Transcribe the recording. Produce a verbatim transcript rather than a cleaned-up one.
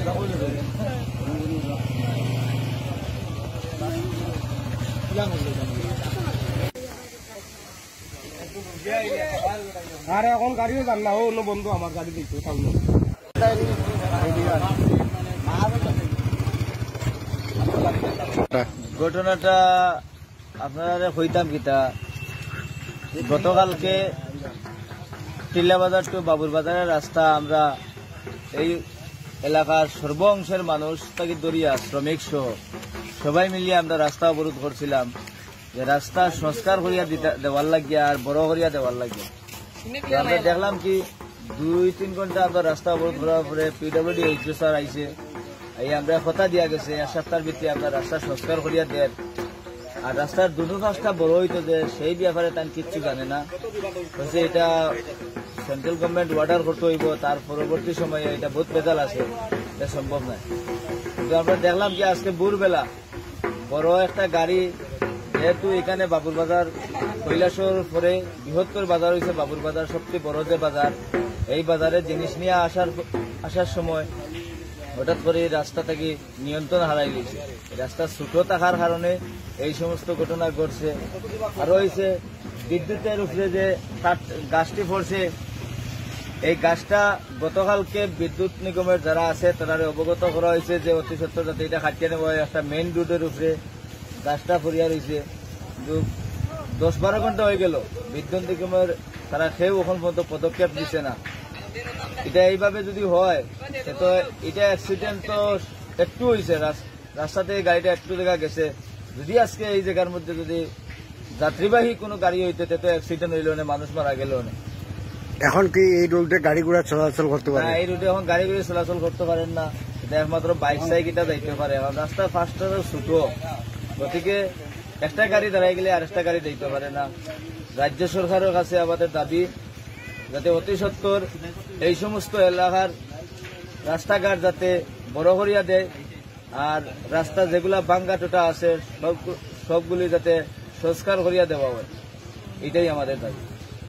আরে এখন গাড়িও যান না, অন্য বন্ধু আমার গাড়ি দিচ্ছে সামনে। ঘটনাটা আপনারা হইতাম কিতা, গতকালকে টিল্লা বাজার টু বাবুর বাজারের রাস্তা আমরা এই এলাকার সর্ব অংশের মানুষ তাকে দরিয়া শ্রমিক সহ সবাই মিলিয়ে আমরা রাস্তা অবরোধ করছিলাম যে রাস্তা সংস্কার করিয়া দেওয়ার লাগিয়া আর বড় করিয়া দেওয়ার লাগিয়া। আমরা দেখলাম কি দুই তিন ঘন্টা আমরা রাস্তা অবরোধ করার পরে পিডব্লিউডি এইচও স্যার আইসে, এই আমরা কথা দিয়া গেছে এক সপ্তাহের ভিতরে আমরা রাস্তা সংস্কার করিয়া দেন। আর রাস্তার দুটো কাজটা বড় হইতো যে সেই ব্যাপারে তার কিচ্ছু জানে না, বলছে এটা সেন্ট্রাল গভর্নমেন্ট অর্ডার করতে হইব, তার পরবর্তী সময়ে এটা বহুত বেজাল আছে, এটা সম্ভব নয়। কিন্তু আমরা দেখলাম কি আজকে ভোরবেলা বড় একটা গাড়ি, যেহেতু এখানে বাবুর বাজার কৈলাসর পরে বৃহত্তর বাজার হয়েছে বাবুর বাজার, সবচেয়ে বড় যে বাজার, এই বাজারে জিনিস নিয়ে আসার আসার সময় হঠাৎ করে রাস্তা থেকে নিয়ন্ত্রণ হারাই গেছে। রাস্তা ছোট থাকার কারণে এই সমস্ত ঘটনা ঘটছে। আরো হয়েছে বিদ্যুতের উপরে যে গাছটি পড়ছে, এই গাছটা গতকালকে বিদ্যুৎ নিগমের যারা আছে তারা অবগত করা হয়েছে যে অতি সত্তর যাতে এটা কাটিয়ে নেওয়া হয়। একটা মেইন রোডের উপরে গাছটা পড়িয়া রয়েছে, কিন্তু দশ বারো ঘন্টা হয়ে গেল বিদ্যুৎ নিগমের তারা কেউ এখন পর্যন্ত পদক্ষেপ দিচ্ছে না। এটা এইভাবে যদি হয় তো এটা অ্যাক্সিডেন্ট তো একটু হয়েছে, রাস্তাতে গাড়িটা একটু জায়গা গেছে, যদি আজকে এই জায়গার মধ্যে যদি যাত্রীবাহী কোনো গাড়ি হইতে তো অ্যাক্সিডেন্ট হইল না, মানুষ মারা গেল না। এখন কি এই রোডে গাড়ি ঘোড়া চলাচল করতে পারে? এই রোডে এখন গাড়ি ঘোড়া চলাচল করতে পারেন না, এটা একমাত্র বাইক সাইকেলটা যাইতে পারে। এখন রাস্তা ফার্স্ট ছোট, গতিকে একটা গাড়ি দাঁড়াই গেলে আরেকটা গাড়ি যাইতে পারে না। রাজ্য সরকারের কাছে আমাদের দাবি যাতে অতি সত্বর এই সমস্ত এলাকার রাস্তাঘাট যাতে বড় করিয়া দেয়, আর রাস্তা যেগুলা ভাঙ্গা টোটা আছে সব সবগুলি যাতে সংস্কার করিয়া দেওয়া হয়, এটাই আমাদের দাবি।